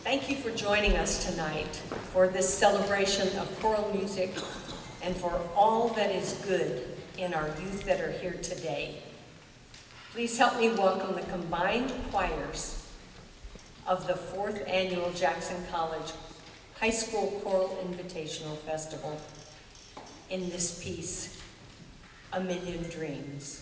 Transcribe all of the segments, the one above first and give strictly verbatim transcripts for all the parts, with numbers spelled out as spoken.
Thank you for joining us tonight for this celebration of choral music and for all that is good in our youth that are here today. Please help me welcome the combined choirs of the fourth annual Jackson College High School Choral Invitational Festival in this piece, A Million Dreams.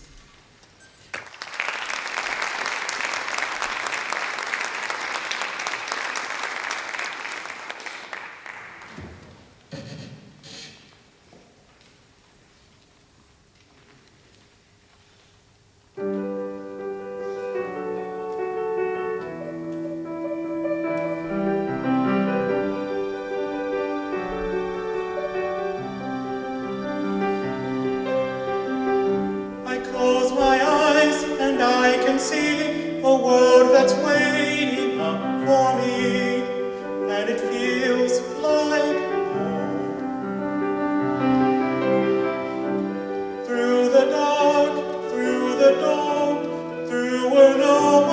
See a world that's waiting up for me, and it feels like home. Through the dark, through the dawn, through where no